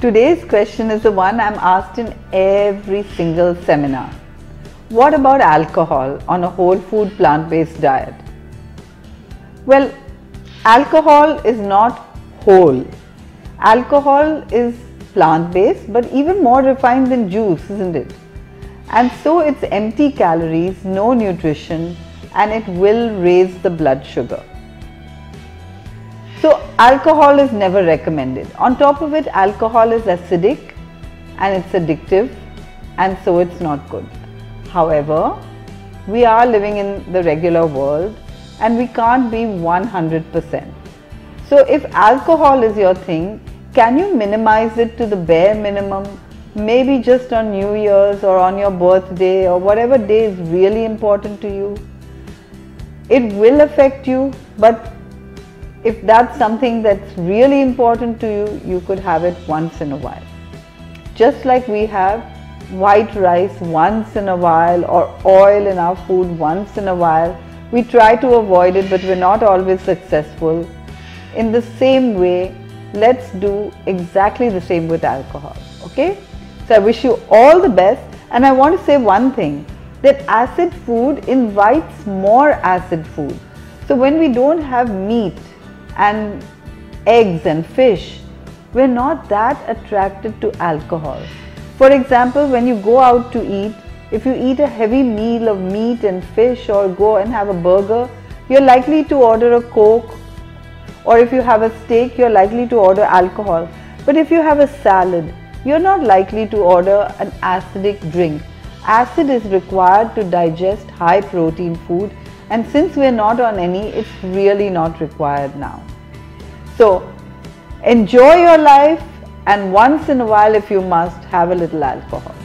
Today's question is the one I'm asked in every single seminar. What about alcohol on a whole food plant-based diet? Well, alcohol is not whole. Alcohol is plant-based but even more refined than juice, isn't it? And so it's empty calories, no nutrition, and it will raise the blood sugar. So alcohol is never recommended. On top of it, alcohol is acidic and it's addictive, and so it's not good. However, we are living in the regular world and we can't be 100%. So if alcohol is your thing, can you minimize it to the bare minimum? Maybe just on New Year's or on your birthday or whatever day is really important to you. It will affect you, but if that's something that's really important to you, you could have it once in a while. Just like we have white rice once in a while or oil in our food once in a while, we try to avoid it, but we're not always successful. In the same way, let's do exactly the same with alcohol, okay? So I wish you all the best, and I want to say one thing, that acid food invites more acid food. So when we don't have meat and eggs and fish, we're not that attracted to alcohol. For example, when you go out to eat, if you eat a heavy meal of meat and fish or go and have a burger, you're likely to order a Coke, or if you have a steak, you're likely to order alcohol. But if you have a salad, you're not likely to order an acidic drink. Acid is required to digest high protein food, and since we're not on any, it's really not required now. So enjoy your life, and once in a while, if you must, have a little alcohol.